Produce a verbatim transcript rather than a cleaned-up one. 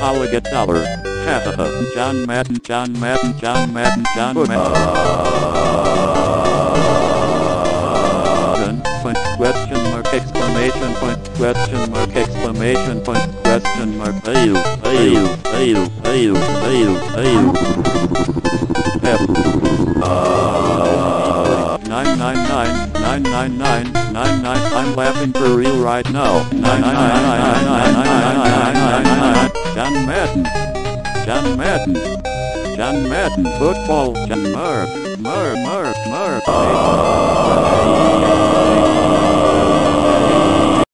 Gallagher dollar. Ha ha ha. John Madden, John Madden, John Madden, John Madden. Point, question mark, exclamation point, question mark, exclamation point, question mark. Ayu, ayu, ayu, ayu, ayu, ayu. Nine nine nine nine nine nine nine nine. I'm laughing for real right now. Nine nine nine nine nine nine nine nine nine nine. John Madden, John Madden, John Madden. Football. John Murph, Murph, Murph, Murph.